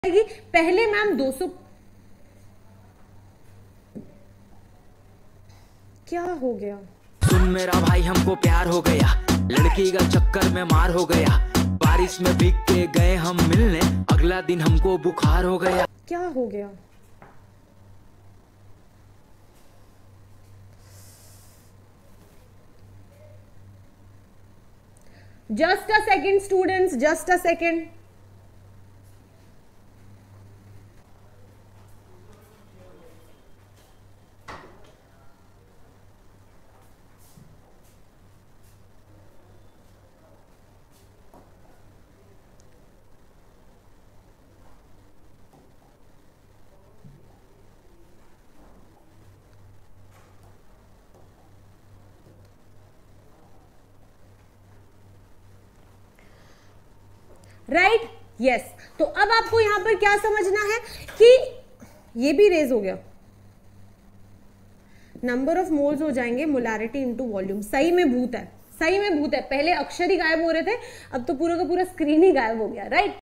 पहले मैम 200 क्या हो गया? सुन मेरा भाई हमको प्यार हो गया, लड़की का चक्कर में मार हो गया, बारिश में भीग के गए हम मिलने, अगला दिन हमको बुखार हो गया। क्या हो गया? Just a second students, just a second. Right, yes. तो अब आपको यहां पर क्या समझना है कि ये भी रेज हो गया, नंबर ऑफ मोल्स हो जाएंगे मोलारिटी इनटू वॉल्यूम। सही में भूत है, सही में भूत है। पहले अक्षर ही गायब हो रहे थे, अब तो पूरा का पूरा स्क्रीन ही गायब हो गया। राइट।